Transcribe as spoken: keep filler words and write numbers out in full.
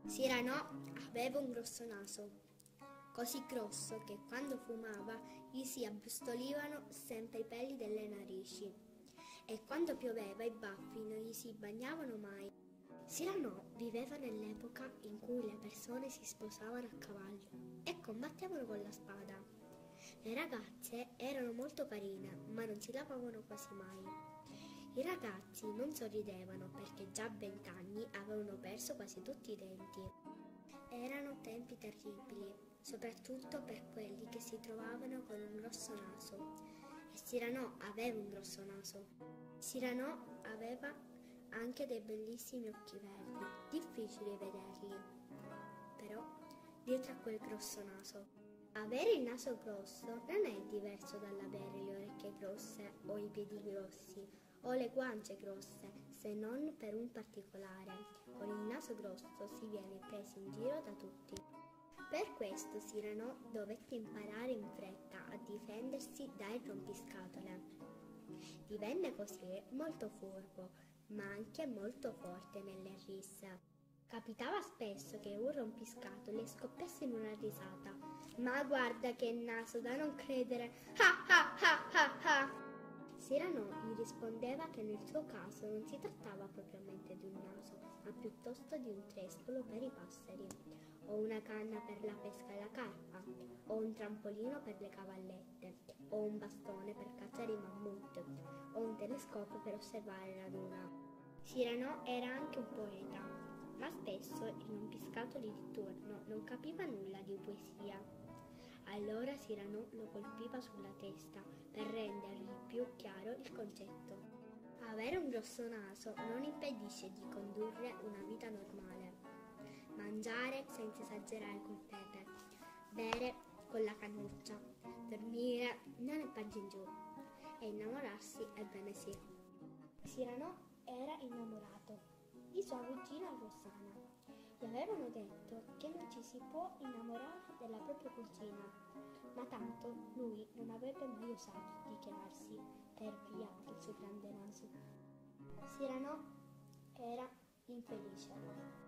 Cyrano aveva un grosso naso, così grosso che quando fumava gli si abbrustolivano sempre i peli delle narici e quando pioveva i baffi non gli si bagnavano mai. Cyrano viveva nell'epoca in cui le persone si sposavano a cavallo e combattevano con la spada. Le ragazze erano molto carine, ma non si lavavano quasi mai. I ragazzi non sorridevano perché già a vent'anni avevano perso quasi tutti i denti. Erano tempi terribili, soprattutto per quelli che si trovavano con un grosso naso. E Cyrano aveva un grosso naso. Cyrano aveva anche dei bellissimi occhi verdi, difficili vederli, però dietro a quel grosso naso. Avere il naso grosso non è diverso dall'avere le orecchie grosse o i piedi grossi o le guance grosse, se non per un particolare. Con il naso grosso si viene presi in giro da tutti. Per questo Cyrano dovette imparare in fretta a difendersi dai rompiscatole. Divenne così molto furbo, ma anche molto forte nelle risse. Capitava spesso che un rompiscatole scoppiasse in una risata. Ma guarda che naso da non credere! Ha ha ha ha ha! Cyrano gli rispondeva che nel suo caso non si trattava propriamente di un naso, ma piuttosto di un trespolo per i passeri, o una canna per la pesca e la carpa, o un trampolino per le cavallette, o un bastone per cacciare i mammut, o un telescopio per osservare la luna. Cyrano era anche un poeta, ma spesso il rompiscatoli di turno non capiva nulla di poesia. Allora Cyrano lo colpiva sulla testa per rendergli più chiaro il concetto. Avere un grosso naso non impedisce di condurre una vita normale. Mangiare senza esagerare col pepe, bere con la cannuccia, dormire non è pancia in giù e innamorarsi ebbene sì. Cyrano era innamorato di sua cugina Rossana. Gli avevano detto che non ci si può innamorare della propria cugina, ma tanto lui non avrebbe mai osato dichiararsi per via del suo grande naso. Cyrano era infelice.